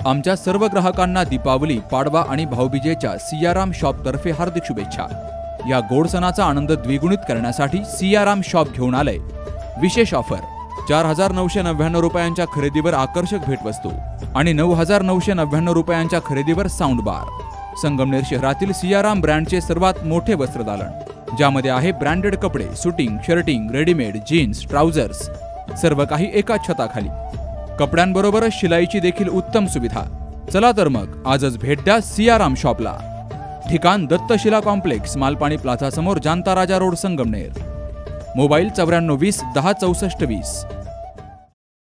आमच्या सर्व ग्राहकांना दीपावली, पाडवा आणि भाऊबीजेच्या सियाराम शॉप तर्फे हार्दिक शुभेच्छा। या गोड सणाचा आनंद द्विगुणित करण्यासाठी सियाराम शॉप घेऊन आलंय विशेष ऑफर। 4,999 रुपयांच्या खरेदीवर आकर्षक भेटवस्तू आणि 9,999 रुपयांच्या खरेदीवर साऊंड बार। संगमनेर शहरातील सियाराम ब्रँडचे सर्वात मोठे वस्त्रदालन, ज्यामध्ये आहे ब्रँडेड कपडे, suiting, shirting, readymade, jeans, trousers, सर्व काही एकाच छताखाली। कपड्यांबरोबरच शिलाईची देखील उत्तम सुविधा। चला तर मग आजच भेट द्या सियाराम शॉपला। ठिकाण दत्तशिला कॉम्प्लेक्स, मालपाणी प्लाझा समोर, जानता राजा रोड, संगमनेर। मोबाईल 94 20 10 64 20।